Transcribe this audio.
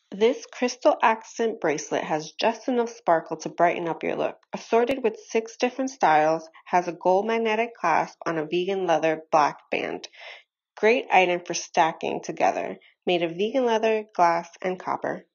This crystal accent bracelet has just enough sparkle to brighten up your look. Assorted with 6 different styles, has a gold magnetic clasp on a vegan leather black band. Great item for stacking together, made of vegan leather, glass, and copper.